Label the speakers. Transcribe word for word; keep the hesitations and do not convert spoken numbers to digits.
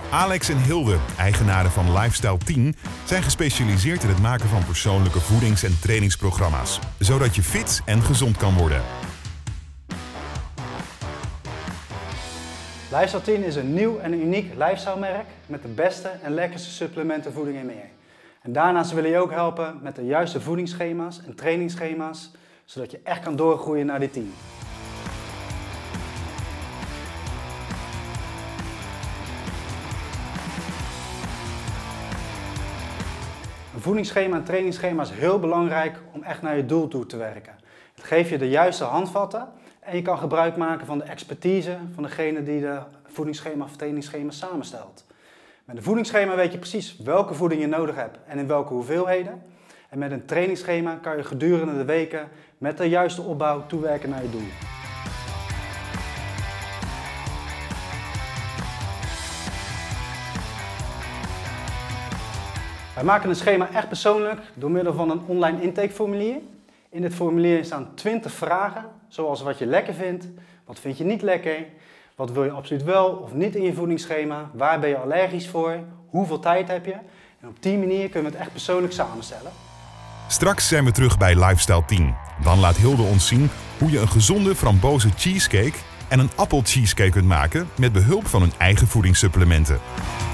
Speaker 1: Alex en Hilde, eigenaren van Lifestyle tien, zijn gespecialiseerd in het maken van persoonlijke voedings- en trainingsprogramma's, zodat je fit en gezond kan worden.
Speaker 2: Lifestyle tien is een nieuw en uniek lifestyle-merk met de beste en lekkerste supplementenvoeding en meer. En daarnaast willen we je ook helpen met de juiste voedingsschema's en trainingsschema's, zodat je echt kan doorgroeien naar die tien. Een voedingsschema en trainingsschema is heel belangrijk om echt naar je doel toe te werken. Het geeft je de juiste handvatten en je kan gebruik maken van de expertise van degene die de voedingsschema of trainingsschema samenstelt. Met een voedingsschema weet je precies welke voeding je nodig hebt en in welke hoeveelheden. En met een trainingsschema kan je gedurende de weken met de juiste opbouw toewerken naar je doel. Wij maken een schema echt persoonlijk door middel van een online intakeformulier. In dit formulier staan twintig vragen, zoals wat je lekker vindt, wat vind je niet lekker, wat wil je absoluut wel of niet in je voedingsschema, waar ben je allergisch voor, hoeveel tijd heb je. En op die manier kunnen we het echt persoonlijk samenstellen.
Speaker 1: Straks zijn we terug bij Lifestyle tien. Dan laat Hilde ons zien hoe je een gezonde frambozen cheesecake en een appelcheesecake kunt maken met behulp van hun eigen voedingssupplementen.